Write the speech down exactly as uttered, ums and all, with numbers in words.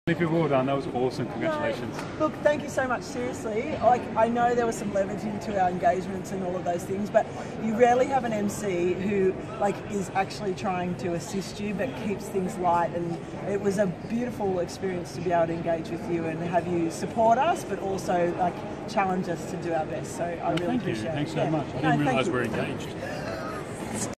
If you're well done, that was awesome. Congratulations. No, look, thank you so much. Seriously, like I know there was some levity to our engagements and all of those things, but you rarely have an M C who like is actually trying to assist you, but keeps things light. And it was a beautiful experience to be able to engage with you and have you support us, but also like challenge us to do our best. So I well, really thank appreciate you. it. Thanks so yeah. much. I No, didn't realise you. we're engaged.